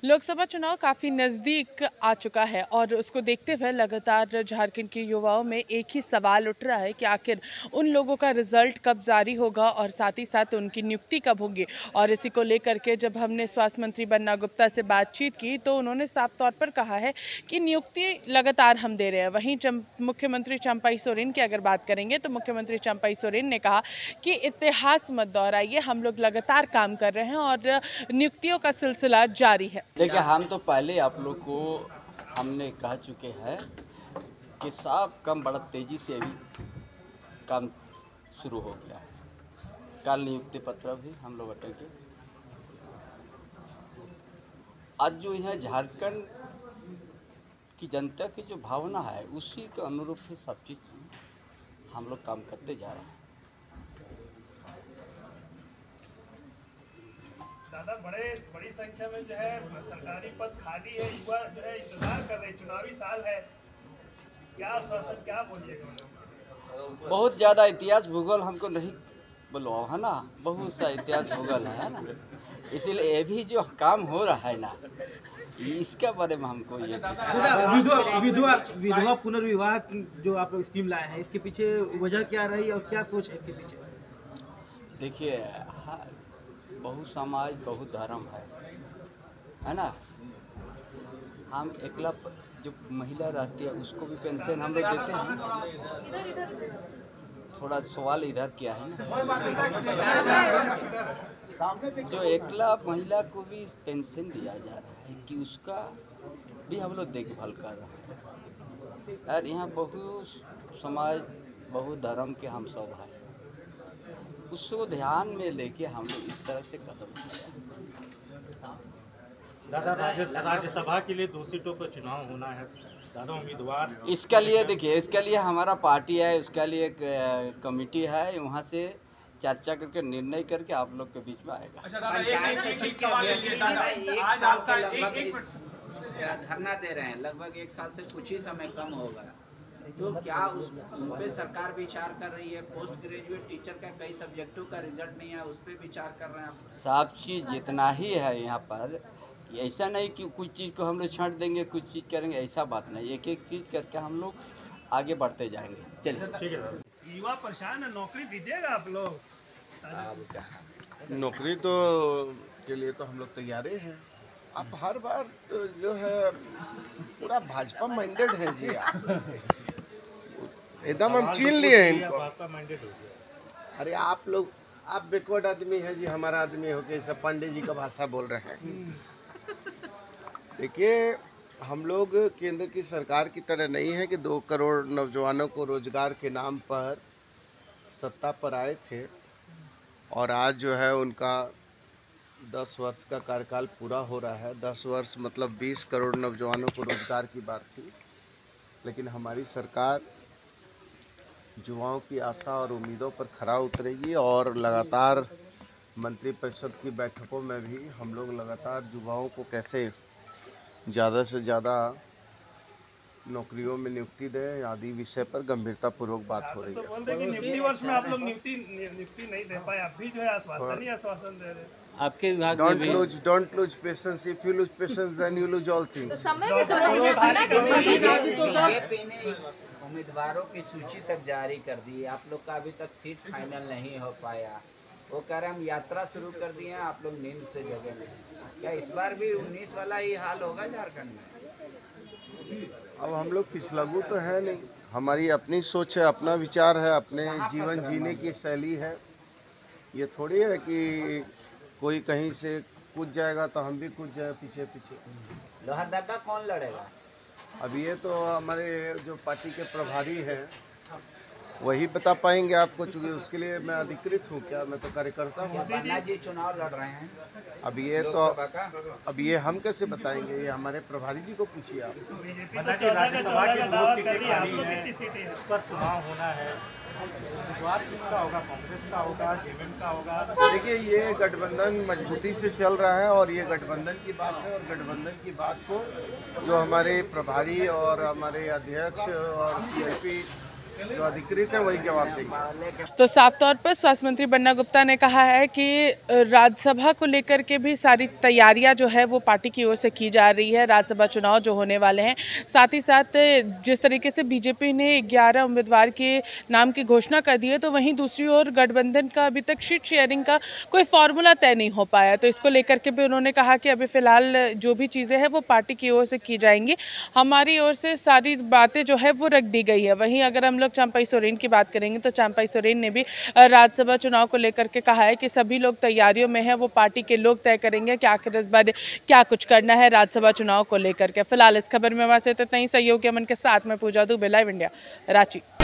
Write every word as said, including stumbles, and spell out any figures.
लोकसभा चुनाव काफ़ी नज़दीक आ चुका है और उसको देखते हुए लगातार झारखंड के युवाओं में एक ही सवाल उठ रहा है कि आखिर उन लोगों का रिजल्ट कब जारी होगा और साथ ही साथ उनकी नियुक्ति कब होगी। और इसी को लेकर के जब हमने स्वास्थ्य मंत्री बन्ना गुप्ता से बातचीत की तो उन्होंने साफ तौर पर कहा है कि नियुक्ति लगातार हम दे रहे हैं। वहीं मुख्यमंत्री चंपाई सोरेन की अगर बात करेंगे तो मुख्यमंत्री चंपाई सोरेन ने कहा कि इतिहास मत दोहराइए, हम लोग लगातार काम कर रहे हैं और नियुक्तियों का सिलसिला जारी है। देखिए, हम तो पहले आप लोग को हमने कह चुके हैं कि साफ कम बड़ा तेज़ी से अभी काम शुरू हो गया है। कल नियुक्ति पत्र भी हम लोग अटेंगे। आज जो यहाँ झारखंड की जनता की जो भावना है उसी के अनुरूप ही सब चीज़ हम लोग काम करते जा रहे हैं। दादा, बड़े बड़ी संख्या में जो है सरकारी पद खाली है, युवा जो है इंतजार कर रहे हैं, चुनावी साल है, क्या आश्वासन क्या बोलिएगा? बहुत ज़्यादा इतिहास भूगोल हमको नहीं बोलो है ना, बहुत सा इतिहास भूगोल है ना, इसीलिए ये भी जो काम हो रहा है ना इसके बारे में हमको ये विधवा विधवा विधवा पुनर्विवाह जो आप लोग स्कीम लाए हैं, इसके पीछे वजह क्या रही और क्या सोच है इसके पीछे? देखिए, हाँ, बहुत समाज बहुत धर्म है है ना। हम एकला जो महिला रहती है उसको भी पेंशन हम लोग देते हैं। थोड़ा सवाल इधर क्या है ना, जो एकला महिला को भी पेंशन दिया जा रहा है कि उसका भी हम लोग देखभाल कर रहे हैं। और यहाँ बहुत समाज बहुत धर्म के हम सब हैं, उसको ध्यान में लेके हम लोग इस तरह से कदम उठाया। दादा, राज्यसभा के लिए दो सीटों पर चुनाव होना है, दादा उम्मीदवार इसके लिए देखिए, इसके लिए हमारा पार्टी है, उसके लिए एक कमेटी है, वहाँ से चर्चा करके निर्णय करके आप लोग के बीच में आएगा। पंचायत सचिव के अभ्यर्थी दादा एक साल का लगभग धरना दे रहे हैं, लगभग एक साल से कुछ ही समय कम होगा, तो क्या उस पे सरकार विचार कर रही है? पोस्ट ग्रेजुएट टीचर का कई सब्जेक्टों का रिजल्ट नहीं है, उस पर विचार कर रहे हैं आप? सब चीज़ जितना ही है यहाँ पर, ऐसा नहीं कि कुछ चीज़ को हम लोग छांट देंगे कुछ चीज़ करेंगे, ऐसा बात नहीं। एक एक चीज़ करके हम लोग आगे बढ़ते जाएंगे। चलिए, ठीक है। युवा परेशान है, नौकरी दीजिएगा आप लोग? नौकरी तो के लिए तो हम लोग तैयार हैं। आप हर बार जो है पूरा भाजपा माइंडेड है जी, आप एकदम हम छीन लिए हैं इनको। अरे आप लोग आप बैकवर्ड आदमी है जी, हमारा आदमी हो के सब पांडे जी का भाषा बोल रहे हैं। देखिए, हम लोग केंद्र की सरकार की तरह नहीं है कि दो करोड़ नौजवानों को रोजगार के नाम पर सत्ता पर आए थे और आज जो है उनका दस वर्ष का कार्यकाल पूरा हो रहा है। दस वर्ष मतलब बीस करोड़ नौजवानों को रोजगार की बात थी, लेकिन हमारी सरकार युवाओं की आशा और उम्मीदों पर खरा उतरेगी और लगातार मंत्रिपरिषद की बैठकों में भी हम लोग लगातार युवाओं को कैसे ज़्यादा से ज़्यादा नौकरियों में नियुक्ति दें आदि विषय पर गंभीरतापूर्वक बात हो रही है। तो बोल रहे कि नियुक्ति वर्ष में आप लोग नियुक्ति नियुक्ति नहीं दे पाए, आप भी जो है आश्वासन ही आश्वासन दे रहे हैं। आपके विभाग don't lose don't lose patience, if you lose patience then you lose all things. उम्मीदवारों की सूची तक जारी कर दी, आप लोग का अभी तक सीट फाइनल नहीं हो पाया। वो कह रहे हम यात्रा शुरू कर दिए हैं, आप लोग नींद से जगे नहीं। क्या इस बार भी उन्नीस वाला ही हाल होगा झारखंड में? अब हम लोग पिछलगू तो है नहीं, हमारी अपनी सोच है, अपना विचार है, अपने जीवन जीने की शैली है। ये थोड़ी है कि कोई कहीं से कूद जाएगा तो हम भी कूद जाए पीछे पीछे। लोहरदगा कौन लड़ेगा? अब ये तो हमारे जो पार्टी के प्रभारी हैं वही बता पाएंगे आपको, चूँकि उसके लिए मैं अधिकृत हूँ क्या, मैं तो कार्यकर्ता हूँ। बन्ना जी चुनाव लड़ रहे हैं अब ये तो अब ये हम कैसे बताएंगे, ये हमारे प्रभारी जी को पूछिए आप। राज्यसभा की दो सीटें खाली हैं, इस पर चुनाव होना है, उम्मीदवार किसका होगा? कांग्रेस का होगा, जेएमएम का होगा? देखिए, ये गठबंधन मजबूती से चल रहा है और ये गठबंधन की बात है, और गठबंधन की बात को जो हमारे प्रभारी और हमारे अध्यक्ष और सीएलपी जो अधिकृत है वही जवाब देंगे। तो साफ तौर पर स्वास्थ्य मंत्री बन्ना गुप्ता ने कहा है कि राज्यसभा को लेकर के भी सारी तैयारियां जो है वो पार्टी की ओर से की जा रही है। राज्यसभा चुनाव जो होने वाले हैं, साथ ही साथ जिस तरीके से बीजेपी ने ग्यारह उम्मीदवार के नाम की घोषणा कर दी है, तो वहीं दूसरी ओर गठबंधन का अभी तक सीट शेयरिंग का कोई फॉर्मूला तय नहीं हो पाया। तो इसको लेकर के भी उन्होंने कहा कि अभी फिलहाल जो भी चीज़ें हैं वो पार्टी की ओर से की जाएंगी, हमारी ओर से सारी बातें जो है वो रख दी गई है। वहीं अगर हम लोग चंपई सोरेन की बात करेंगे तो चंपई सोरेन ने भी राज्यसभा चुनाव को लेकर के कहा है कि सभी लोग तैयारियों में हैं, वो पार्टी के लोग तय करेंगे कि आखिर इस बार क्या कुछ करना है राज्यसभा चुनाव को लेकर के। फिलहाल इस खबर में हमारे साथ इतना ही। सहयोगी अमन के साथ में पूजा दुबे, लाइव इंडिया, रांची।